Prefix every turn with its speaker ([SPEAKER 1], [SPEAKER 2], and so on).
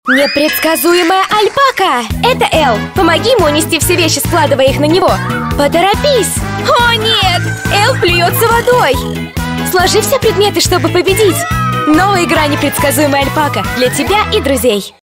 [SPEAKER 1] Непредсказуемая Альпака! Это Эл. Помоги ему унести все вещи, складывая их на него. Поторопись! О, нет! Эл плюется водой! Сложи все предметы, чтобы победить! Новая игра «Непредсказуемая Альпака» для тебя и друзей.